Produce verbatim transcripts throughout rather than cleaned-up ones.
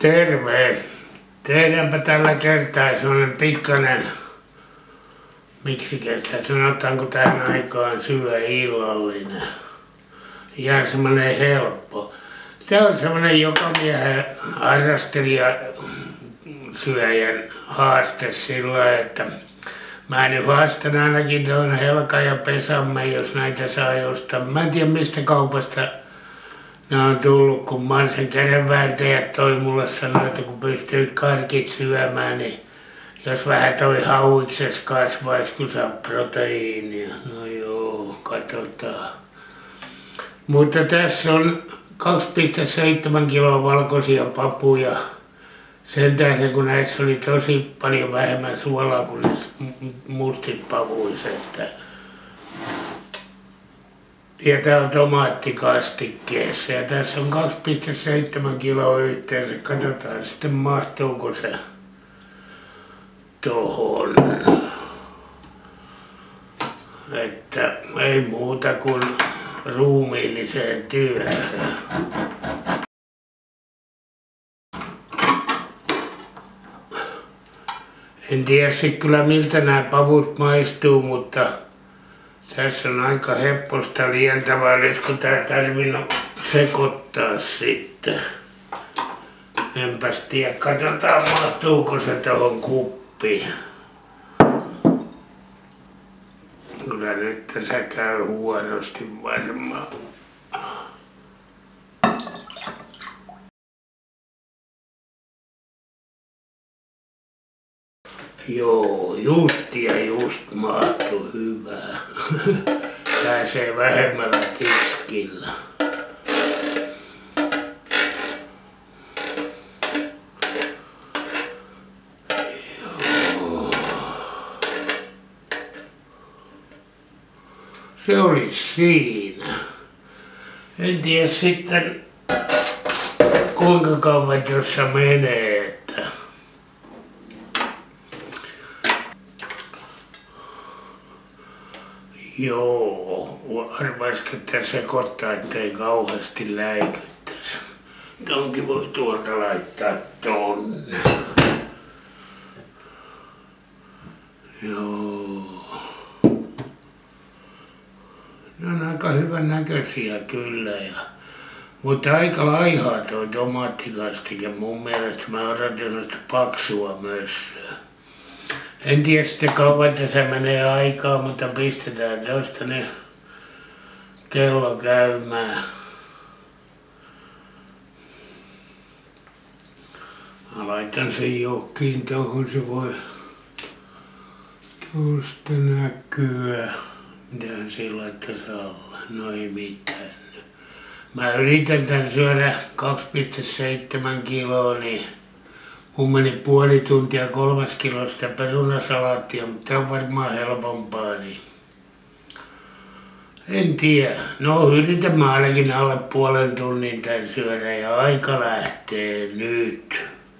Terve! Tehdäänpä tällä kertaa sellainen pikkainen, miksi kertaa sanotaanko tähän aikaan syö illallinen. Ihan semmoinen helppo. Tämä on semmoinen jokamiehen harrastelija syöjän haaste sillä, että mä nyt haastan ainakin tuon Helka ja Pesamme, jos näitä saa jostain. Mä en tiedä mistä kaupasta ne on tullut, kun mä oon sen kädenvääntäjät toi mulle sanoi, että kun pystyy karkit syömään, niin jos vähän toi hauikses kasvaisi, kun saa proteiinia. No joo, katsotaan. Mutta tässä on kaksi pilkku seitsemän kiloa valkoisia papuja. Sen tähden, kun näissä oli tosi paljon vähemmän suolaa kuin näissä mustit pavuissa. Ja tää on tomaattikastikkeessa ja tässä on kaksi pilkku seitsemän kiloa yhteensä. Katsotaan sitten mahtuuko se tohon. Että ei muuta kuin ruumiilliseen työhön. En tiedä sit kyllä miltä nämä pavut maistuu, mutta tässä on aika hepposta lientävää, olisiko tää tarvinnut sekoittaa sitten. Enpäs tiedä, katsotaan mahtuuko se tohon kuppiin. Kyllä nyt tässä käy huonosti varmaan. Joo, just ja just mahtuu hyvää. Pääsee vähemmällä tiskillä. Joo. Se oli siinä. En tiedä sitten kuinka kauan tuossa menee, että joo, arvaisko, että sekoittaa, ettei kauheasti läikyttäisi. Tonkin voi tuolta laittaa tonne. Joo. Ne on aika hyvän näköisiä kyllä. Ja, mutta aika laihaa tuo tomaattikastike. Mun mielestä mä odotin sitä paksua myös. En tiedä sitten kauan tässä menee aikaa, mutta pistetään tosta ne kello käymään. Mä laitan sen jokkiin tohon, se voi tuosta näkyä. Mitähän siinä laittaisi alla? No ei mitään. Mä yritän tän syödä kaksi pilkku seitsemän kiloa, niin mun meni puoli tuntia kolmas kilosta perunasalaattia, mutta tää on varmaan helpompaa, niin en tiedä. No yritän mä ainakin alle puolen tunnin tän syödä ja aika lähtee nyt.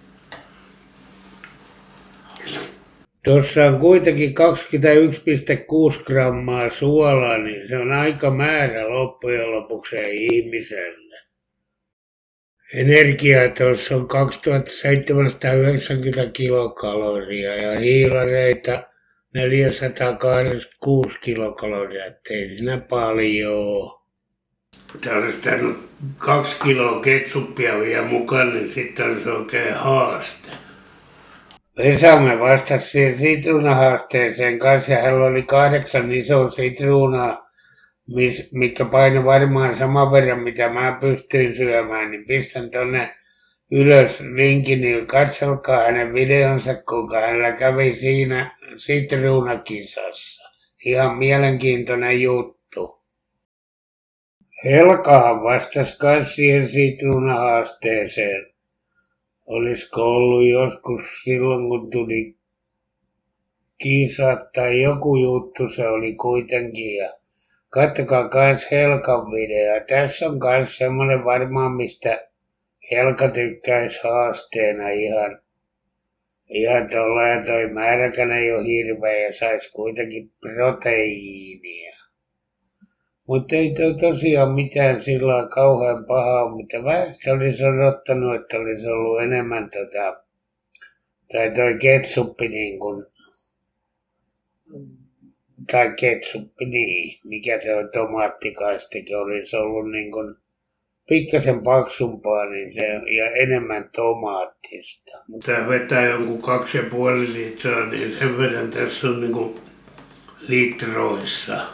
Tuossa on kuitenkin kaksikymmentäyksi pilkku kuusi grammaa suolaa, niin se on aika määrä loppujen lopuksi ihmiselle. Energiaa tuossa on kaksituhattaseitsemänsataayhdeksänkymmentä kilokaloria ja hiilareita neljäsataakahdeksankymmentäkuusi kilokaloria, ettei siinä paljon. Tää olisi tainnut kaksi kiloa ketsuppia vielä mukaan, niin sitten olisi oikein haaste. Pesamme vastasi siihen sitruunahaasteeseen kanssa ja hänellä oli kahdeksan isoa sitruunaa, mitkä paino varmaan saman verran mitä mä pystyin syömään, niin pistän tonne ylös linkin, niin katselkaa hänen videonsa, kuinka hänellä kävi siinä sitruunakisassa. Ihan mielenkiintoinen juttu. Helkahan vastasi myös siihen sitruunahaasteeseen. Olisiko ollut joskus silloin, kun tuli kisat tai joku juttu, se oli kuitenkin. Ja katsokaa kans Helkan video. Tässä on kans semmonen varmaan, mistä Helka tykkäisi haasteena ihan, ihan tuolla. Ja toi määräkään ei ole hirveä ja sais kuitenkin proteiinia. Mutta ei toi tosiaan mitään sillä kauhean pahaa, mutta vähän sitä olisi odottanut, että olisi ollut enemmän tota, tai toi ketsuppi niin kuin, tai ketsuppi niin, mikä toi tomaattikastike olisi ollut niin kuin pikkasen paksumpaa niin se, ja enemmän tomaattista. Tää vetää jonkun kaksi ja puoli litraa, niin sen verran tässä on niin kuin litroissa.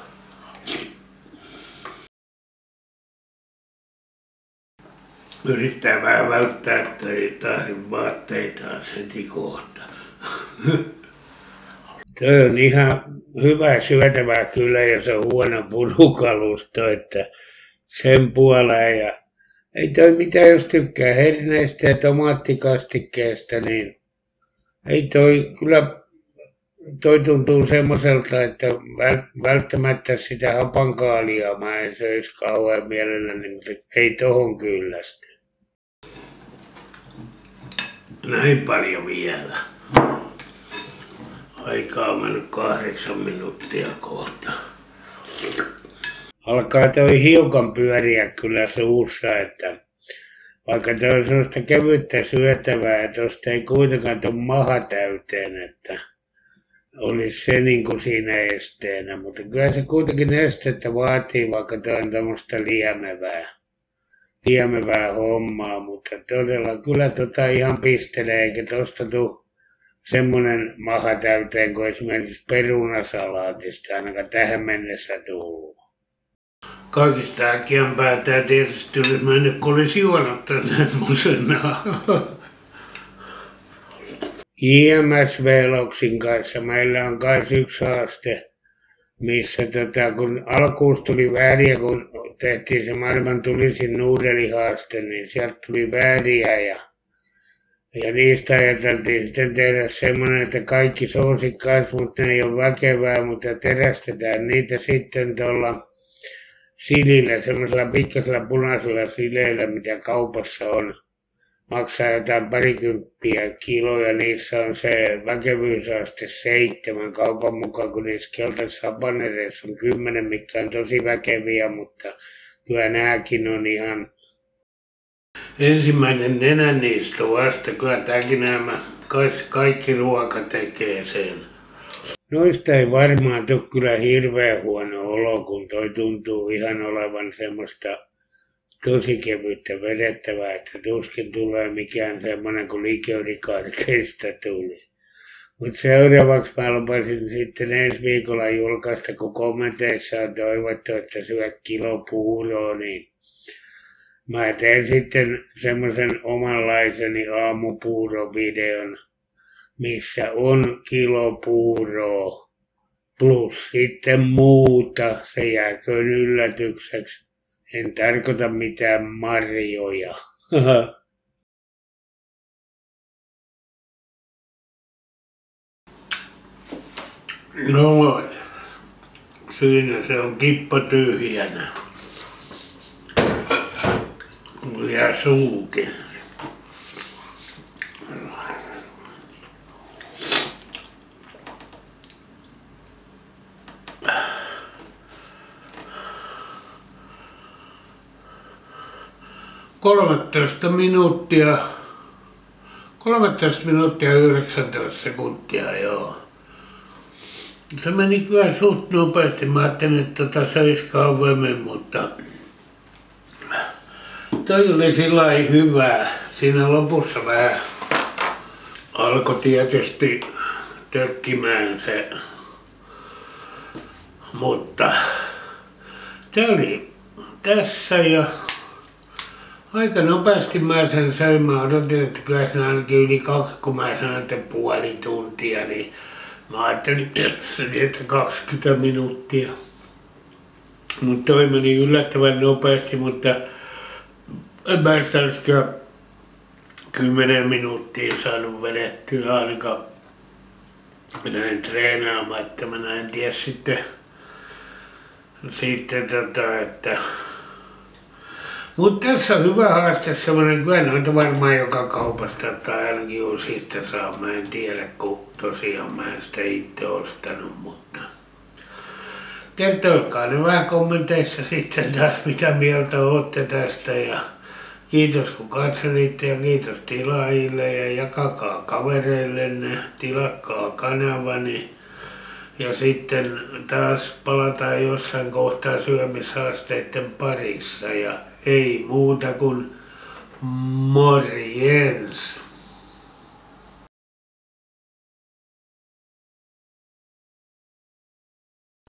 Yrittää vähän välttää, että ei tahdi vaatteitaan heti kohta. Tuo on ihan hyvä syötävää kyllä, jos on huono purukalusto, että sen puoleen. Ja ei toi mitään, jos tykkää herneistä ja tomaattikastikkeesta, niin ei toi kyllä, toi tuntuu semmoiselta, että välttämättä sitä hapankaalia mä en söisi kauhean mielelläni, mutta ei tohon kyllästy. Näin paljon vielä. Aikaa on mennyt kahdeksan minuuttia kohta. Alkaa toi hiukan pyöriä kyllä suussa, että vaikka toi on sellaista kevyttä syötävää, että tosta ei kuitenkaan tule maha täyteen, että olisi se niin kuin siinä esteenä. Mutta kyllä se kuitenkin estettä vaatii, vaikka toi on tämmöistä liemevää, liemevää hommaa. Mutta todella kyllä tota ihan pistelee, eikä tosta tule semmoinen maha täyteen kuin esimerkiksi perunasalaatista, ainakaan tähän mennessä tullut. Kaikista äkkiämpää tää tietysti olisi mennyt, kun olisi juonutta semmosena. J M S-Veloksin kanssa meillä on myös yksi haaste, missä tota, kun alkuun tuli vääriä, kun tehtiin se maailman tulisin nuudelihaaste, niin sieltä tuli vääriä ja Ja niistä ajateltiin sitten tehdä semmoinen, että kaikki soosikkaisi, mutta ne ei ole väkevää, mutta terästetään niitä sitten tuolla silillä, semmoisella pikkaisella punaisella sileillä, mitä kaupassa on. Maksaa jotain parikymppiä kiloja, niissä on se väkevyysaste seitsemän kaupan mukaan, kun niissä keltaisissa hapanereissa on kymmenen, mitkä on tosi väkeviä, mutta kyllä nämäkin on ihan ensimmäinen nenäniisto vasta, kyllä tämäkin nämä kaikki ruoka tekee sen. Noista ei varmaan tule kyllä hirveän huono olo, kun toi tuntuu ihan olevan semmoista tosi kevyttä vedettävää, että tuskin tulee mikään semmoinen kuin liköörikarkeista tuli. Mutta seuraavaksi mä lupasin sitten ensi viikolla julkaista, kun kommenteissa on toivottu, että syö kilo puuroa, niin mä teen sitten semmoisen omanlaiseni aamupuurovideon, missä on kilo puuroa plus sitten muuta. Se jääköön yllätykseksi. En tarkoita mitään marjoja. No, siinä se on kippa tyhjänä. Ja suukin. kolmetoista minuuttia, kolmetoista minuuttia yhdeksäntoista sekuntia, joo. Se meni kyllä suht nopeasti. Mä ajattelin, että tota söisi kauemmin, mutta toi oli sillä lailla hyvää. Siinä lopussa vähän alkoi tietysti tökkimään se, mutta tää oli tässä ja aika nopeasti mä sen söin. Mä odotin, että kyllä sen ainakin yli kaksi, kun mä sanoin, että puoli tuntia, niin mä ajattelin, että kaksikymmentä minuuttia. Mutta toi meni yllättävän nopeasti, mutta en mä sitä olisi kyllä kymmenen minuuttia saanut vedettyä ainakaan näin treenaamatta. Mä en tiedä sitten, sitten tota, että mutta tässä on hyvä haaste semmoinen, kyllä noita varmaan joka kaupasta tai ainakin uusista saa, mä en tiedä, kun tosiaan mä en sitä itse ostanut, mutta kertoilkaa ne vähän kommenteissa sitten taas mitä mieltä olette tästä ja kiitos kun katselitte ja kiitos tilaajille ja jakakaa kavereillenne, tilakkaa kanavani ja sitten taas palataan jossain kohtaa syömishaasteiden parissa ja ei muuta kuin morjens!